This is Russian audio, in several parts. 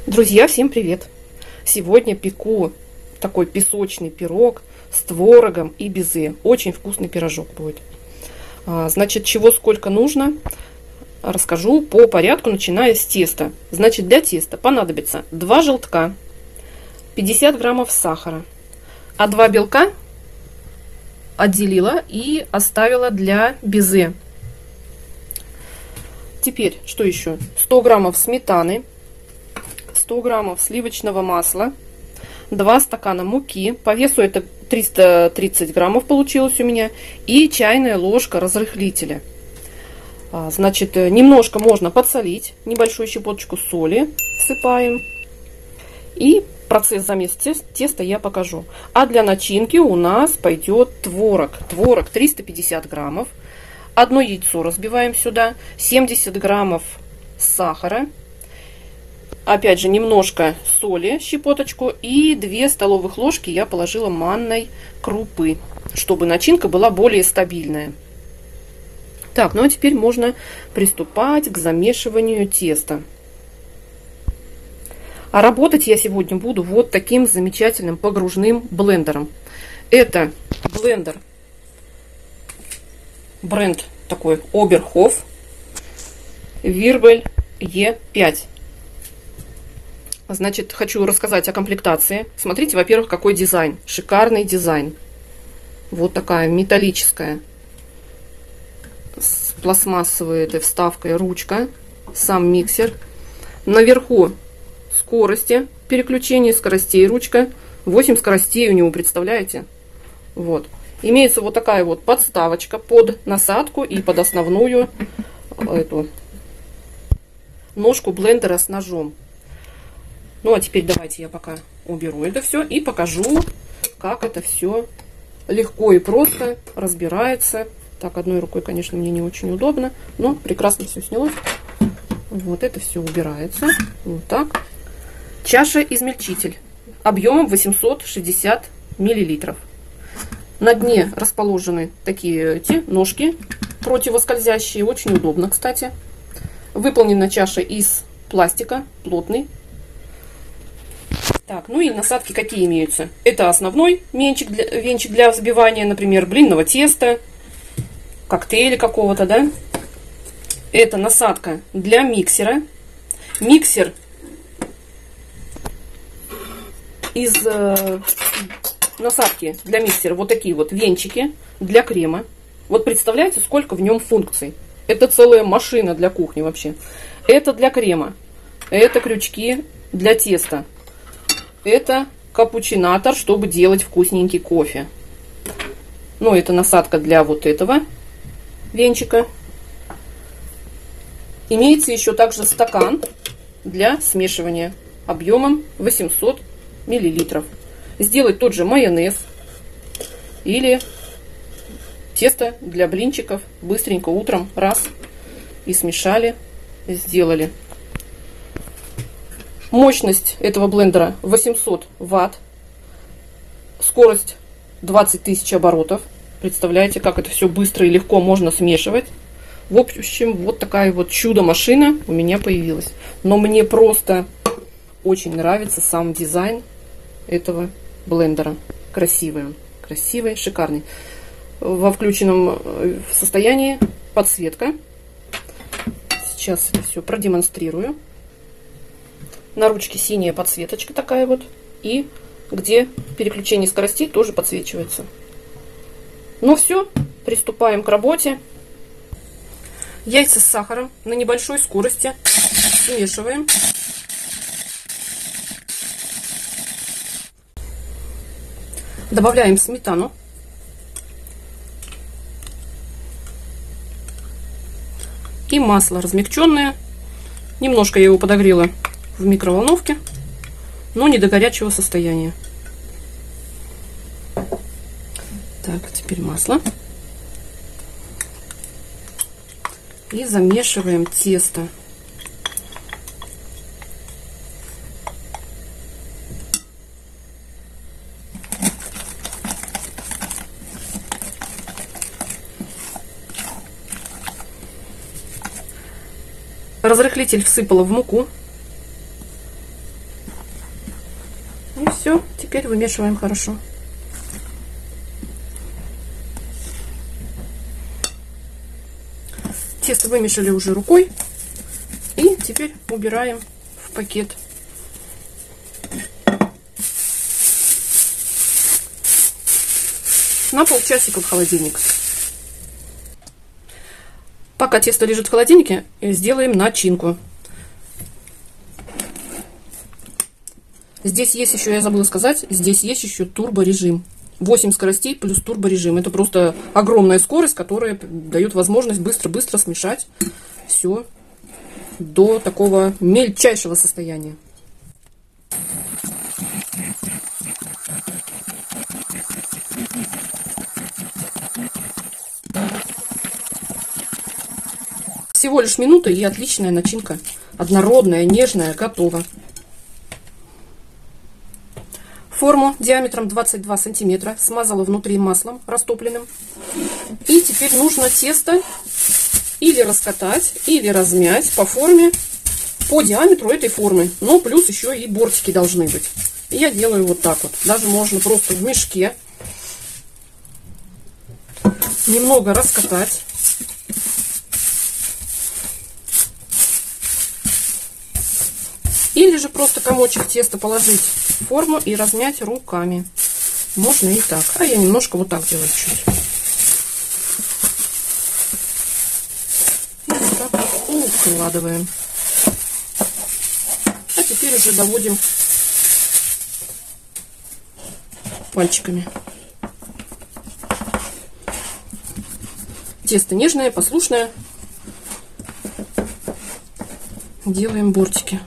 Друзья, всем привет! Сегодня пеку такой песочный пирог с творогом и безе. Очень вкусный пирожок будет. Значит, чего сколько нужно, расскажу по порядку, начиная с теста. Значит, для теста понадобится 2 желтка, 50 граммов сахара, а 2 белка отделила и оставила для безе. Теперь, что еще? 100 граммов сметаны, 100 граммов сливочного масла, 2 стакана муки, по весу это 330 граммов получилось у меня, и чайная ложка разрыхлителя. Значит, немножко можно подсолить, небольшую щепоточку соли всыпаем, и процесс замеса теста я покажу. А для начинки у нас пойдет творог. Творог 350 граммов, 1 яйцо разбиваем сюда, 70 граммов сахара, опять же немножко соли, щепоточку, и 2 столовых ложки я положила манной крупы, чтобы начинка была более стабильная. Так, ну а теперь можно приступать к замешиванию теста. А работать я сегодня буду вот таким замечательным погружным блендером. Это блендер, бренд такой Oberhof Wirbel E5. Значит, хочу рассказать о комплектации. Смотрите, во-первых, какой дизайн. Шикарный дизайн. Вот такая металлическая с пластмассовой этой вставкой ручка. Сам миксер. Наверху скорости, переключение скоростей ручка. 8 скоростей у него, представляете? Вот. Имеется вот такая вот подставочка под насадку и под основную эту ножку блендера с ножом. Ну, а теперь давайте я пока уберу это все и покажу, как это все легко и просто разбирается. Так, одной рукой, конечно, мне не очень удобно, но прекрасно все снялось. Вот это все убирается. Вот так. Чаша-измельчитель объемом 860 миллилитров. На дне расположены такие эти ножки противоскользящие. Очень удобно, кстати. Выполнена чаша из пластика, плотный. Так, ну и насадки какие имеются? Это основной венчик для взбивания, например, блинного теста, коктейля какого-то, да? Это насадка для миксера. Миксер из насадки для миксера, вот такие вот венчики для крема. Вот представляете, сколько в нем функций? Это целая машина для кухни вообще. Это для крема. Это крючки для теста. Это капучинатор, чтобы делать вкусненький кофе. Ну, это насадка для вот этого венчика. Имеется еще также стакан для смешивания объемом 800 миллилитров. Сделать тот же майонез или тесто для блинчиков. Быстренько утром раз и смешали, сделали. Мощность этого блендера 800 ватт. Скорость 20 тысяч оборотов. Представляете, как это все быстро и легко можно смешивать. В общем, вот такая вот чудо-машина у меня появилась. Но мне просто очень нравится сам дизайн этого блендера. Красивый он. Красивый, шикарный. Во включенном состоянии подсветка. Сейчас это все продемонстрирую. На ручке синяя подсветочка такая вот. И где переключение скоростей тоже подсвечивается. Ну все, приступаем к работе. Яйца с сахаром на небольшой скорости смешиваем. Добавляем сметану. И масло размягченное. Немножко я его подогрела в микроволновке, но не до горячего состояния. Так, теперь масло. И замешиваем тесто. Разрыхлитель всыпала в муку. Все, теперь вымешиваем хорошо. Тесто вымешали уже рукой. И теперь убираем в пакет. На полчасика в холодильник. Пока тесто лежит в холодильнике, сделаем начинку. Здесь есть еще, я забыла сказать, здесь есть еще турборежим. 8 скоростей плюс турборежим. Это просто огромная скорость, которая дает возможность быстро-быстро смешать все до такого мельчайшего состояния. Всего лишь минута, и отличная начинка. Однородная, нежная, готова. Форму диаметром 22 сантиметра смазала внутри маслом растопленным. И теперь нужно тесто или раскатать, или размять по форме, по диаметру этой формы. Но плюс еще и бортики должны быть. И я делаю вот так вот. Даже можно просто в мешке немного раскатать. Или же просто комочек теста положить в форму и размять руками. Можно и так. А я немножко вот так делаю чуть. И вот так вот укладываем. А теперь уже доводим пальчиками. Тесто нежное, послушное. Делаем бортики.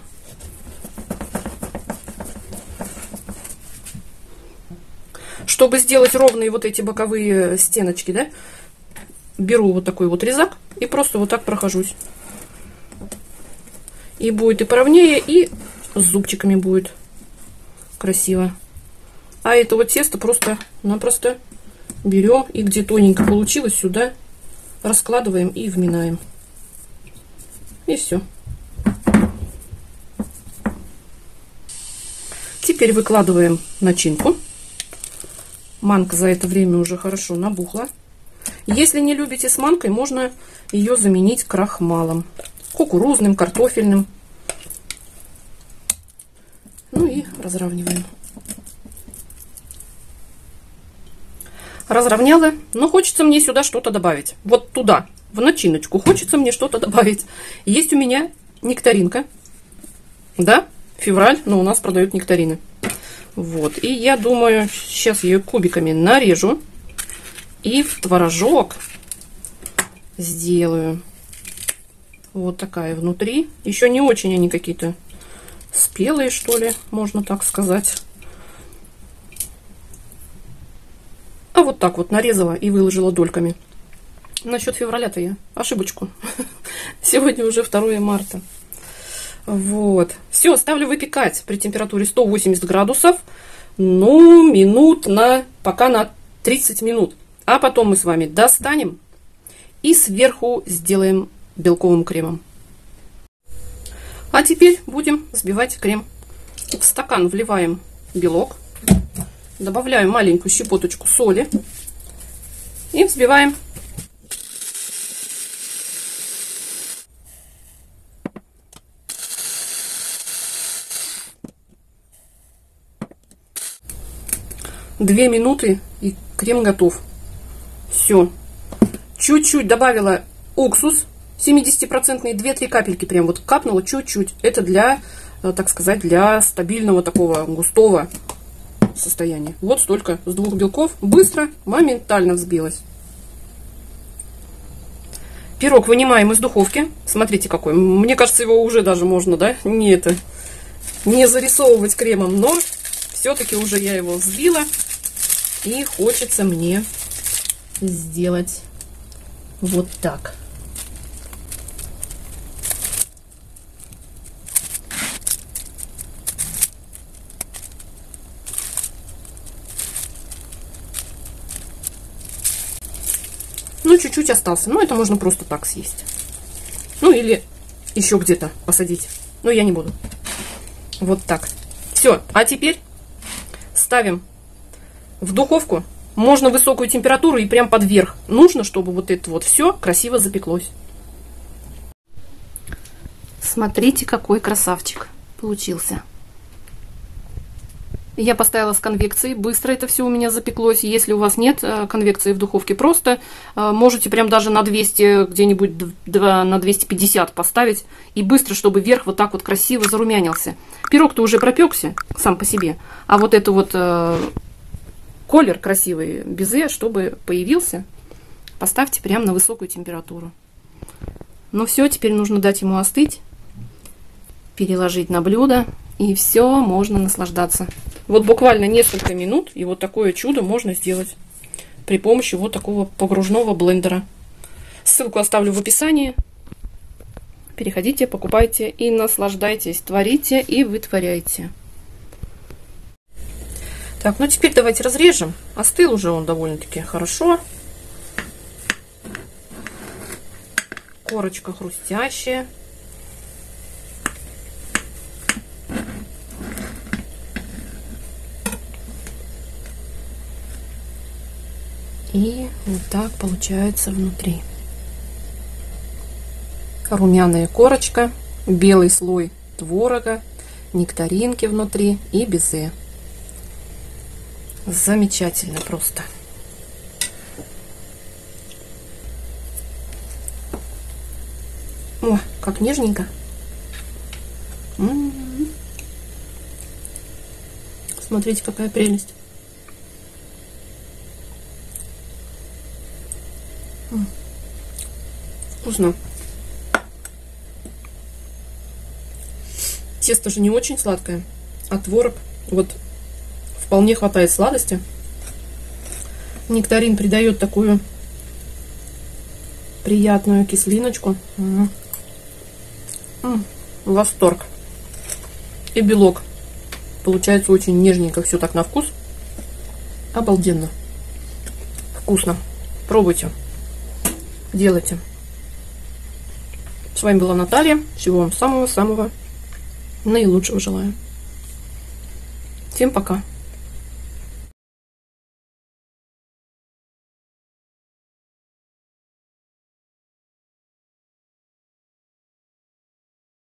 Чтобы сделать ровные вот эти боковые стеночки, да, беру вот такой вот резак и просто вот так прохожусь. И будет и поровнее, и с зубчиками будет красиво. А это вот тесто просто-напросто берем и где тоненько получилось, сюда раскладываем и вминаем. И все. Теперь выкладываем начинку. Манка за это время уже хорошо набухла. Если не любите с манкой, можно ее заменить крахмалом. Кукурузным, картофельным. Ну и разравниваем. Разровняла. Но хочется мне сюда что-то добавить. Вот туда, в начиночку, хочется мне что-то добавить. Есть у меня нектаринка. Да, февраль, но у нас продают нектарины. Вот, и я думаю, сейчас ее кубиками нарежу и в творожок сделаю. Вот такая внутри. Еще не очень они какие-то спелые, что ли, можно так сказать. А вот так вот нарезала и выложила дольками. Насчет февраля-то я ошибочку. Сегодня уже 2 марта. Вот. Все, ставлю выпекать при температуре 180 градусов. Ну, минут пока на 30 минут. А потом мы с вами достанем и сверху сделаем белковым кремом. А теперь будем взбивать крем. В стакан вливаем белок. Добавляем маленькую щепоточку соли. И взбиваем. Две минуты и крем готов. Все. Чуть-чуть добавила уксус 70%, 2-3 капельки прям вот капнула чуть-чуть. Это для, так сказать, для стабильного такого густого состояния. Вот столько с 2 белков. Быстро, моментально взбилось. Пирог вынимаем из духовки. Смотрите какой. Мне кажется, его уже даже можно, да, не зарисовывать кремом, но все-таки уже я его взбила. И хочется мне сделать вот так. Ну, чуть-чуть остался. Но это можно просто так съесть. Ну, или еще где-то посадить. Но я не буду. Вот так. Все. А теперь ставим в духовку. Можно высокую температуру и прям под верх. Нужно, чтобы вот это вот все красиво запеклось. Смотрите, какой красавчик получился. Я поставила с конвекцией, быстро это все у меня запеклось. Если у вас нет конвекции в духовке, просто можете прям даже на 200, где-нибудь на 250 поставить. И быстро, чтобы верх вот так вот красиво зарумянился. Пирог-то уже пропекся сам по себе. А вот это вот колер красивый, безе, чтобы появился, поставьте прям на высокую температуру. Ну все, теперь нужно дать ему остыть, переложить на блюдо. И все, можно наслаждаться. Вот буквально несколько минут, и вот такое чудо можно сделать при помощи вот такого погружного блендера. Ссылку оставлю в описании. Переходите, покупайте и наслаждайтесь. Творите и вытворяйте. Так, ну теперь давайте разрежем. Остыл уже он довольно-таки хорошо. Корочка хрустящая. И вот так получается внутри. Румяная корочка, белый слой творога, нектаринки внутри и безе. Замечательно просто. О, как нежненько. Смотрите, какая прелесть. Вкусно. Тесто же не очень сладкое, а творог вот вполне хватает сладости. Нектарин придает такую приятную кислиночку. Восторг. И белок. Получается очень нежненько, все так на вкус. Обалденно. Вкусно. Пробуйте. Делайте. С вами была Наталья. Всего вам самого-самого наилучшего желаю. Всем пока.